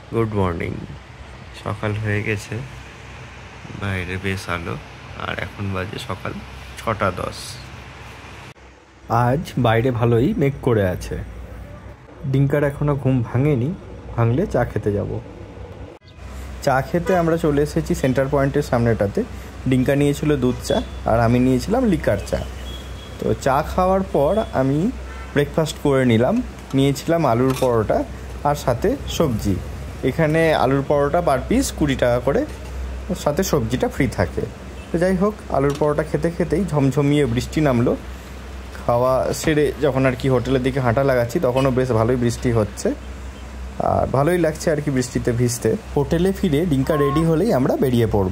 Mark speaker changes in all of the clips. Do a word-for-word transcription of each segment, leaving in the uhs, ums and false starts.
Speaker 1: Good morning. সকাল হয়ে গেছে, বাইরে বেশ আলো, আর এখন বাজে সকাল ছটা দশ।
Speaker 2: আজ বাইরে ভালোই মেঘ করে আছে। ডিঙ্কার এখনও ঘুম ভাঙেনি, ভাঙলে চা খেতে যাব। চা খেতে আমরা চলে এসেছি সেন্টার পয়েন্টের সামনেটাতে। ডিঙ্কা নিয়েছিল দুধ চা আর আমি নিয়েছিলাম লিকার চা। তো চা খাওয়ার পর আমি ব্রেকফাস্ট করে নিলাম। নিয়েছিলাম আলুর পরোটা আর সাথে সবজি। এখানে আলুর পরোটা পার পিস কুড়ি টাকা করে, সাথে সবজিটা ফ্রি থাকে। তো যাই হোক, আলুর পরোটা খেতে খেতেই ঝমঝমিয়ে বৃষ্টি নামলো। খাওয়া সেরে যখন আর কি হোটেলের দিকে হাঁটা লাগাচ্ছি, তখনও বেশ ভালোই বৃষ্টি হচ্ছে, আর ভালোই লাগছে আর কি বৃষ্টিতে ভিজতে। হোটেলে ফিরে ডিঙ্কা রেডি হলেই আমরা বেরিয়ে পড়ব।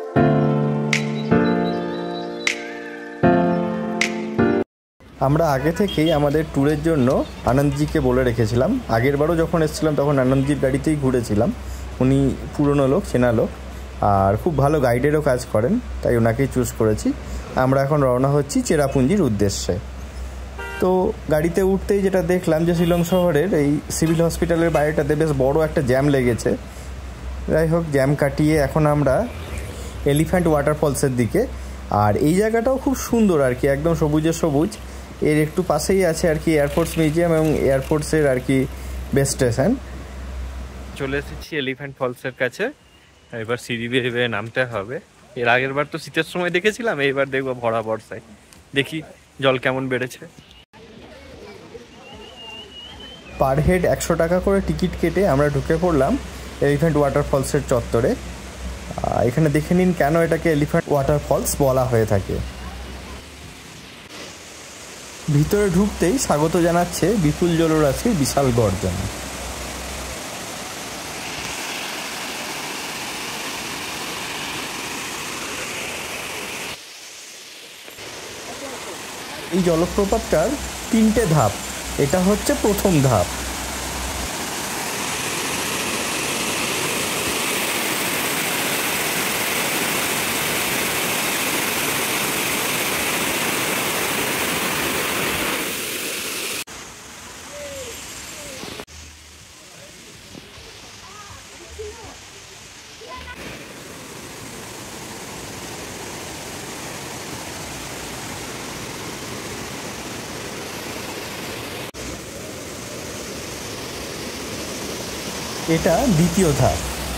Speaker 2: আমরা আগে থেকেই আমাদের ট্যুরের জন্য আনন্দজিকে বলে রেখেছিলাম। আগের বারও যখন এসেছিলাম তখন আনন্দজির গাড়িতেই ঘুরেছিলাম। উনি পুরনো লোক, চেনা লোক, আর খুব ভালো গাইডেরও কাজ করেন, তাই ওনাকেই চুজ করেছি। আমরা এখন রওনা হচ্ছি চেরাপুঞ্জির উদ্দেশ্যে। তো গাড়িতে উঠতেই যেটা দেখলাম যে শিলং শহরের এই সিভিল হসপিটালের বাইরেটাতে বেশ বড় একটা জ্যাম লেগেছে। যাই হোক, জ্যাম কাটিয়ে এখন আমরা এলিফ্যান্ট ওয়াটারফলসের দিকে। আর এই জায়গাটাও খুব সুন্দর আর কি, একদম সবুজে সবুজ। এর একটু পাশেই আছে আর কি এয়ারফোর্স মিউজিয়াম এবং এয়ারফোর্সের আর কি বেস স্টেশন।
Speaker 1: চলে এসেছি এলিফ্যান্ট ফলসের কাছে। এবার সিঁড়ি বেয়ে বেয়ে নামতে হবে। এর আগের বার তো শীতের সময় দেখেছিলাম, এইবার দেখবো ভরা বর্ষায়। দেখি জল কেমন বেড়েছে।
Speaker 2: পার হেড একশো টাকা করে টিকিট কেটে আমরা ঢুকে পড়লাম এলিফ্যান্ট ওয়াটারফলসের চত্বরে। এখানে দেখে নিন কেন এটাকে এলিফ্যান্ট ওয়াটারফলস বলা হয়ে থাকে। ভিতরে ঢুকতেই স্বাগত জানাচ্ছে বিপুল জলরাশির বিশাল গর্জন। এই জলপ্রপাতটার তিনটে ধাপ, এটা হচ্ছে প্রথম ধাপ। এটা দ্বিতীয় ধাপ।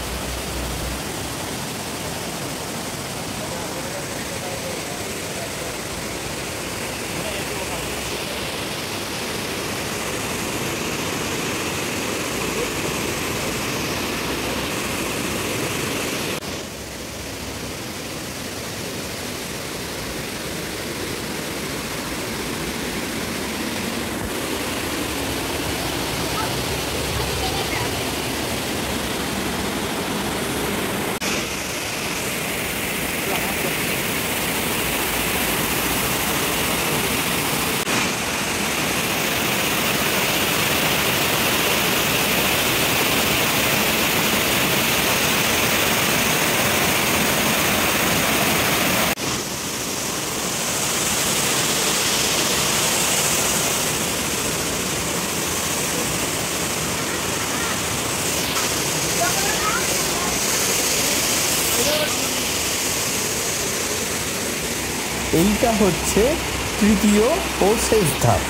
Speaker 2: এইটা হচ্ছে তৃতীয় ও শেষ ধাপ।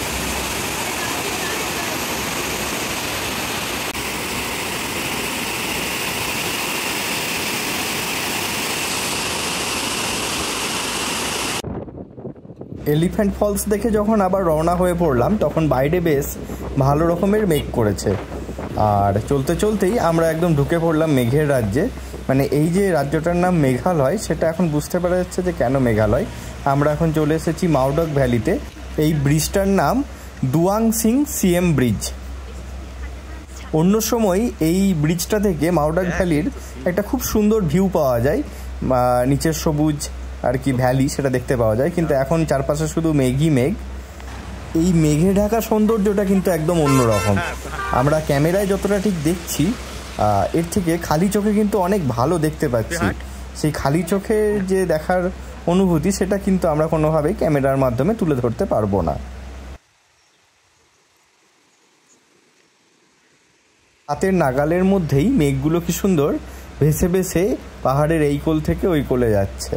Speaker 2: এলিফ্যান্ট ফলস দেখে যখন আবার রওনা হয়ে পড়লাম, তখন বাইরে বেশ ভালো রকমের মেঘ করেছে। আর চলতে চলতেই আমরা একদম ঢুকে পড়লাম মেঘের রাজ্যে। মানে এই যে রাজ্যটার নাম মেঘালয়, সেটা এখন বুঝতে পারা যাচ্ছে যে কেন মেঘালয়। আমরা এখন চলে এসেছি মাউডক ভ্যালিতে। এই ব্রিজটার নাম দুয়াং সিং সিএম ব্রিজ। অন্য সময় এই ব্রিজটা থেকে মাউডক ভ্যালির একটা খুব সুন্দর ভিউ পাওয়া যায়, নিচের সবুজ আর কি ভ্যালি সেটা দেখতে পাওয়া যায়, কিন্তু এখন চারপাশে শুধু মেঘই মেঘ। এই মেঘে ঢাকা সৌন্দর্যটা কিন্তু একদম অন্যরকম। আমরা ক্যামেরায় যতটা ঠিক দেখছি, এর থেকে খালি চোখে কিন্তু অনেক ভালো দেখতে পাচ্ছি। সেই খালি চোখে যে দেখার অনুভূতি, সেটা কিন্তু আমরা কোনোভাবেই ক্যামেরার মাধ্যমে তুলে ধরতে পারবো না। হাতের নাগালের মধ্যেই মেঘগুলো কি সুন্দর ভেসে ভেসে পাহাড়ের এই কোল থেকে ওই কোলে যাচ্ছে।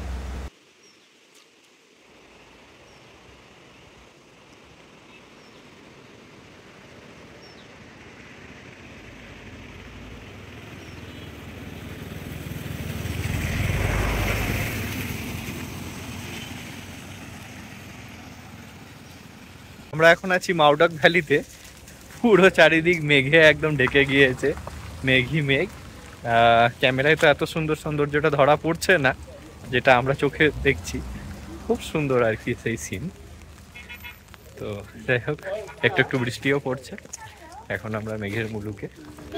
Speaker 1: আমরা এখন আছি মাউডক ভ্যালিতে। পুরো চারিদিক মেঘে একদম ঢেকে গিয়েছে, মেঘই মেঘ। ক্যামেরায় তো এত সুন্দর সৌন্দর্যটা ধরা পড়ছে না, যেটা আমরা চোখে দেখছি। খুব সুন্দর আর কি সেই সিন। তো যাই হোক, একটু একটু বৃষ্টিও পড়ছে। এখন আমরা মেঘের মুলুকে।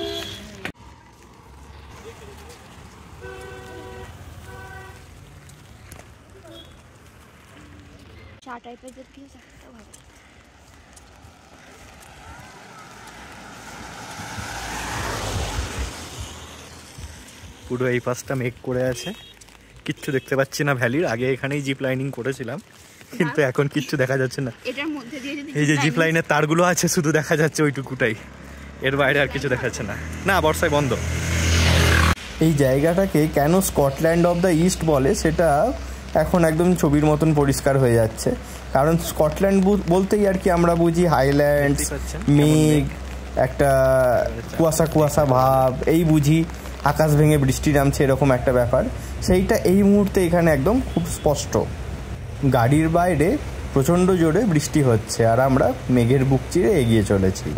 Speaker 1: পুরো এই পাশটা মেঘ করে আছে, কিচ্ছু দেখতে পাচ্ছি না ভ্যালির। আগে এখানেই জিপ লাইনিং করেছিলাম, কিন্তু এখন কিচ্ছু দেখা যাচ্ছে না। এই যে জিপ লাইনের তারগুলো আছে শুধু দেখা যাচ্ছে ওইটুকুটাই, এর বাইরে আর কিছু দেখা যাচ্ছে না। না, বর্ষায় বন্ধ।
Speaker 2: এই জায়গাটাকে কেন স্কটল্যান্ড অফ দ্য ইস্ট বলে সেটা এখন একদম ছবির মতন পরিষ্কার হয়ে যাচ্ছে। কারণ স্কটল্যান্ড বলতেই আর কি আমরা বুঝি হাইল্যান্ডস, মেঘ, একটা কুয়াশা কুয়াশা ভাব, এই বুঝি আকাশ ভেঙে বৃষ্টি নামছে এরকম একটা ব্যাপার। সেইটা এই মুহূর্তে এখানে একদম খুব স্পষ্ট। গাড়ির বাইরে প্রচণ্ড জোরে বৃষ্টি হচ্ছে আর আমরা মেঘের বুক চিরে এগিয়ে চলেছি।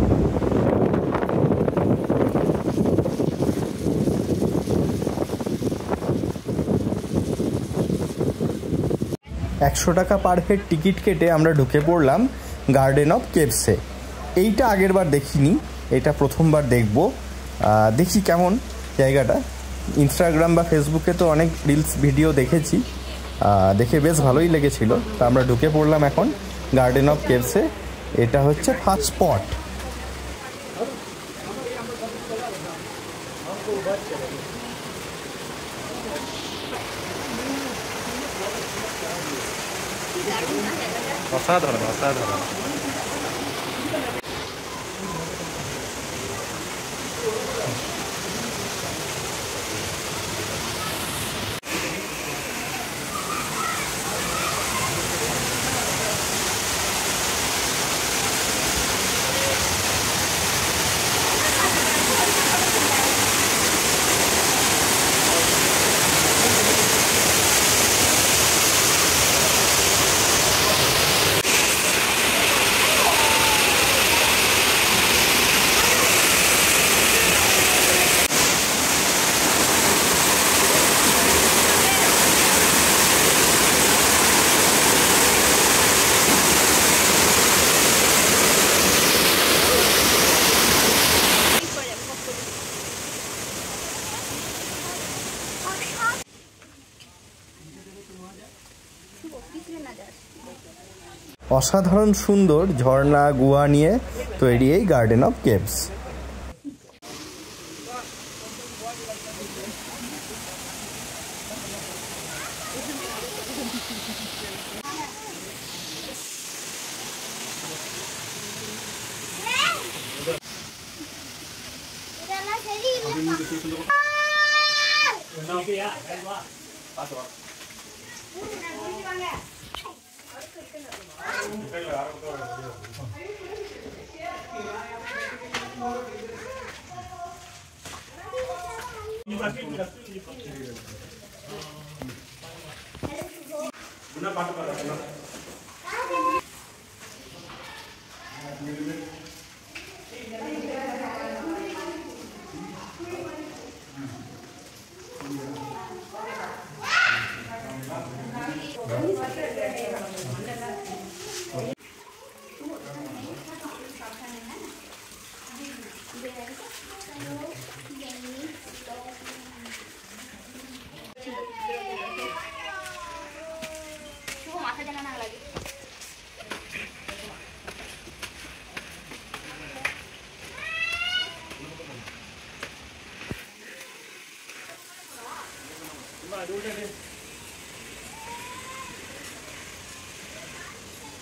Speaker 2: একশো টাকা পার হেড টিকিট কেটে আমরা ঢুকে পড়লাম গার্ডেন অফ কেভসে। এইটা আগের বার দেখিনি, এটা প্রথমবার দেখব। দেখি কেমন জায়গাটা। ইনস্টাগ্রাম বা ফেসবুকে তো অনেক রিলস ভিডিও দেখেছি, দেখে বেশ ভালোই লেগেছিল। তো আমরা ঢুকে পড়লাম এখন গার্ডেন অফ কেভসে। এটা হচ্ছে ফার্স্ট স্পট।
Speaker 1: অসাধারণ অসাধারণ।
Speaker 2: অসাধারণ সুন্দর ঝর্ণা গুহা নিয়ে তৈরি এই garden of caves.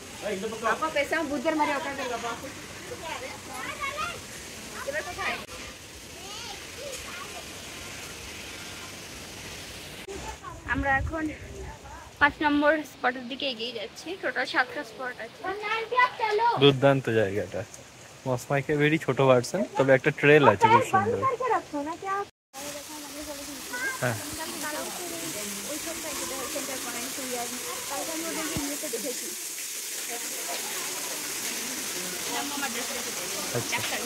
Speaker 3: apa pesang bujar mari oka ke bapak aku. Coba kok আমরা এখন পাঁচ নম্বর স্পটের দিকে এগিয়ে যাচ্ছি। টোটাল সাতটা স্পট আছে।
Speaker 1: দুর্দান্ত জায়গাটা, মসমাইকে ভেরি ছোট ভার্সন, তবে একটা ট্রেল আছে খুব সুন্দর। হ্যাঁ আচ্ছা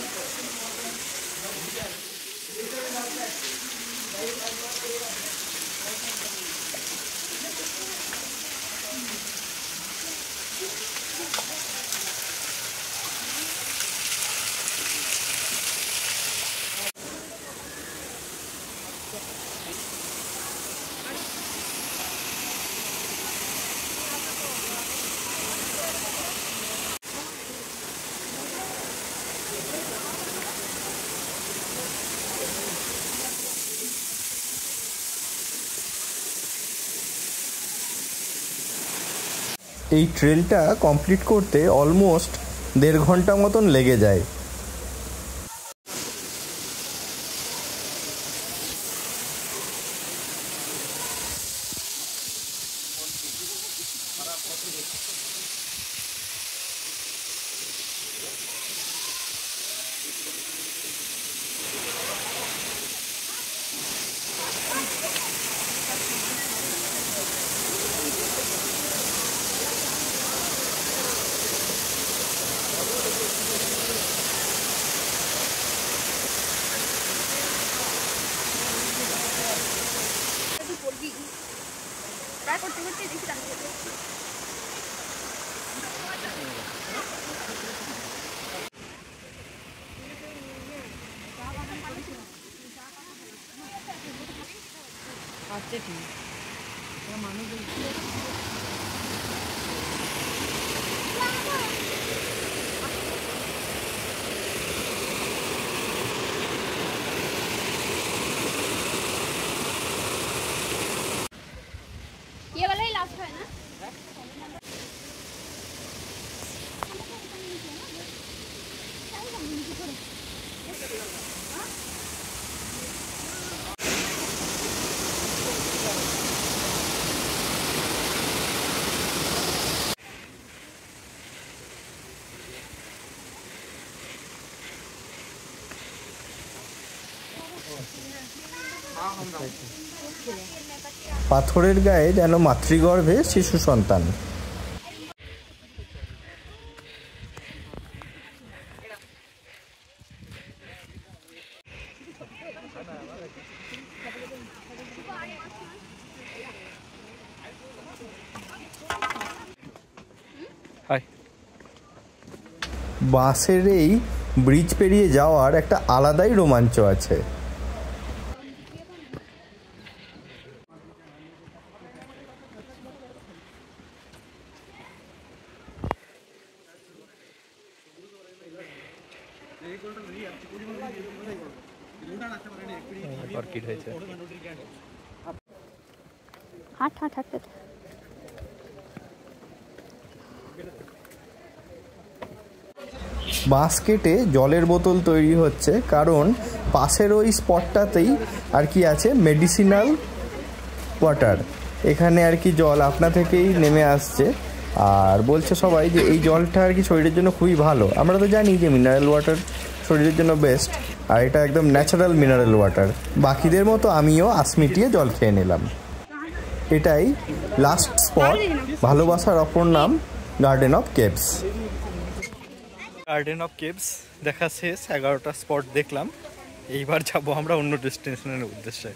Speaker 2: এই ট্রেলটা কমপ্লিট করতে অলমোস্ট দেড় ঘন্টা মতন লেগে যায়।
Speaker 3: ये वाला ही लास्ट है ना?
Speaker 2: পাথরের গায়ে যেন মাতৃগর্ভে শিশু সন্তান। বাসের এই ব্রিজ পেরিয়ে যাওয়ার একটা আলাদাই রোমাঞ্চ আছে।
Speaker 1: অর্কিড হয়েছে।
Speaker 3: হাট হাট হাট
Speaker 2: বাঁশ কেটে জলের বোতল তৈরি হচ্ছে, কারণ পাশের ওই স্পটটাতেই আর কি আছে মেডিসিনাল ওয়াটার। এখানে আর কি জল আপনা থেকেই নেমে আসছে, আর বলছে সবাই যে এই জলটা আর কি শরীরের জন্য খুবই ভালো। আমরা তো জানি যে মিনারেল ওয়াটার শরীরের জন্য বেস্ট, আর এটা একদম ন্যাচারাল মিনারেল ওয়াটার। বাকিদের মতো আমিও আশ মিটিয়ে জল খেয়ে নিলাম। এটাই লাস্ট স্পট, ভালোবাসার অপর নাম garden of caves.
Speaker 1: Garden of caves দেখা শেষ, এগারোটা স্পট দেখলাম। এইবার যাবো আমরা অন্য ডেস্টিনেশনের উদ্দেশ্যে।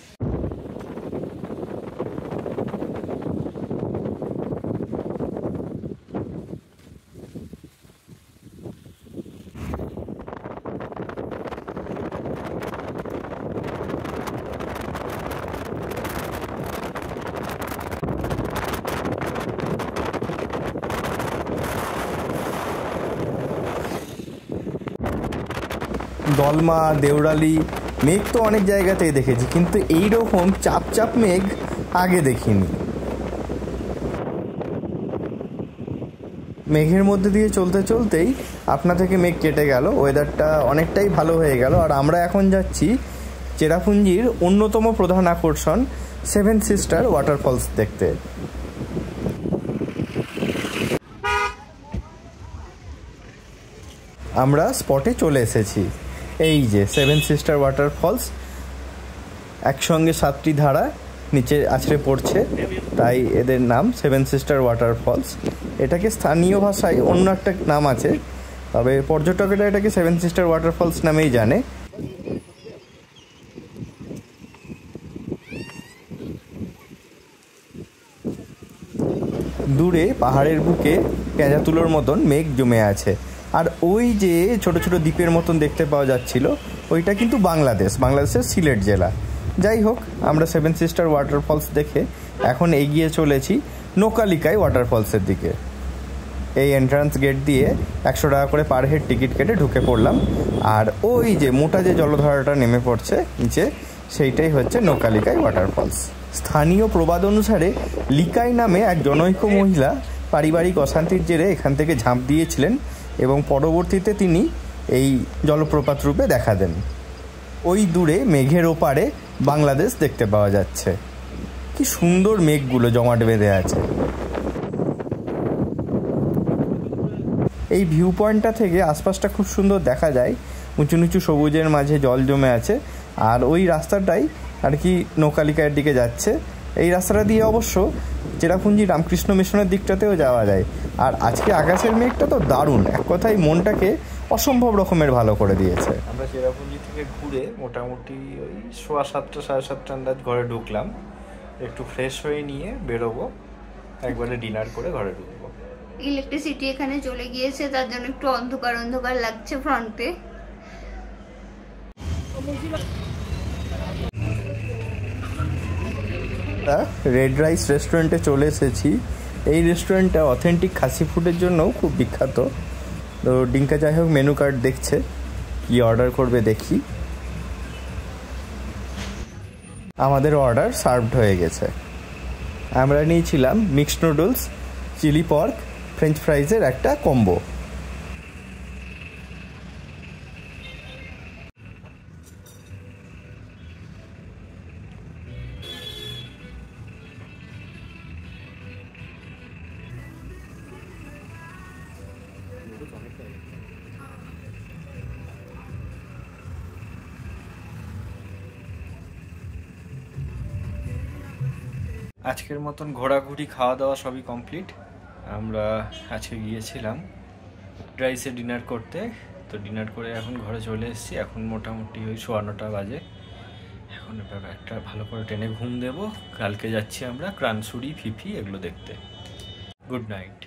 Speaker 2: দলমা, দেউরালি মেঘ তো অনেক জায়গাতেই দেখেছি, কিন্তু এই রকম চাপ চাপ মেঘ আগে দেখিনি। মেঘের মধ্যে দিয়ে চলতে চলতেই আপনা থেকে মেঘ কেটে গেল, ওয়েদারটা অনেকটাই ভালো হয়ে গেল। আর আমরা এখন যাচ্ছি চেরাপুঞ্জির অন্যতম প্রধান আকর্ষণ সেভেন সিস্টার ওয়াটারফলস দেখতে। আমরা স্পটে চলে এসেছি। এই যে সেভেন সিস্টার ওয়াটারফলস, একসঙ্গে সাতটি ধারা নিচে আছড়ে পড়ছে, তাই এদের নাম সেভেন সিস্টার ওয়াটারফলস। এটাকে স্থানীয় ভাষায় অন্য একটা নাম আছে, তবে পর্যটকেরা এটাকে সেভেন সিস্টার ওয়াটারফলস নামেই জানে। দূরে পাহাড়ের বুকে পেঁজা তুলোর মতন মেঘ জমে আছে, আর ওই যে ছোট ছোট দ্বীপের মতন দেখতে পাওয়া যাচ্ছিল, ওইটা কিন্তু বাংলাদেশ, বাংলাদেশের সিলেট জেলা। যাই হোক, আমরা সেভেন সিস্টার ওয়াটারফলস দেখে এখন এগিয়ে চলেছি নোকালিকাই ওয়াটারফলসের দিকে। এই এন্ট্রান্স গেট দিয়ে একশো টাকা করে পার হেড টিকিট কেটে ঢুকে পড়লাম, আর ওই যে মোটা যে জলধারাটা নেমে পড়ছে নিচে, সেইটাই হচ্ছে নোকালিকাই ওয়াটারফলস। স্থানীয় প্রবাদ অনুসারে লিকাই নামে এক জনৈক মহিলা পারিবারিক অশান্তির জেরে এখান থেকে ঝাঁপ দিয়েছিলেন এবং পরবর্তীতে তিনি এই জলপ্রপাত রূপে দেখা দেন। ওই দূরে মেঘের ওপারে বাংলাদেশ দেখতে পাওয়া যাচ্ছে। কি সুন্দর মেঘগুলো জমাট বেঁধে আছে। এই ভিউ পয়েন্টটা থেকে আশপাশটা খুব সুন্দর দেখা যায়, উঁচু নিচু সবুজের মাঝে জল জমে আছে, আর ওই রাস্তাটাই আর কি নৌকালিকার দিকে যাচ্ছে। এই রাস্তাটা দিয়ে অবশ্য চেরাপুঞ্জি রামকৃষ্ণ মিশনের দিকটাতেও যাওয়া যায়। আর আজকে আকাশের মেঘটা তো দারুণ, এক কথায় মনটাকে অসম্ভব রকমের ভালো করে দিয়েছে। আমরা চেরাপুঞ্জি থেকে ঘুরে মোটামুটি ওই সোয়া সাতটা সাড়ে সাতটা আন্দাজ ঘরে ঢুকলাম। একটু ফ্রেশ হয়ে নিয়ে বেরোবো, একবারে ডিনার করে ঘরে ঢুকবো।
Speaker 3: ইলেকট্রিসিটি এখানে চলে গিয়েছে, তার জন্য একটু অন্ধকার অন্ধকার লাগছে ফ্রন্টে।
Speaker 2: রেড রাইস রেস্টুরেন্টে চলে এসেছি। এই রেস্টুরেন্টটা অথেন্টিক খাসি ফুডের জন্যও খুব বিখ্যাত। তো ডিঙ্কা যাই হোক মেনু কার্ড দেখছে, কি অর্ডার করবে দেখি। আমাদের অর্ডার সার্ভড হয়ে গেছে। আমরা নিয়েছিলাম mixed noodles, chilli pork, French ফ্রাইজের একটা কম্বো। আজকের মতন ঘোরাঘুরি খাওয়া দাওয়া সবই কমপ্লিট। আমরা আজকে গিয়েছিলাম রাইসে ডিনার করতে, তো ডিনার করে এখন ঘরে চলে এসেছি। এখন মোটামুটি ওই সোয়া নটা বাজে। এখন একটা ভালো করে ট্রেনে ঘুম দেবো। কালকে যাচ্ছি আমরা ক্রানসুরি, ফিফি এগুলো দেখতে। Good night.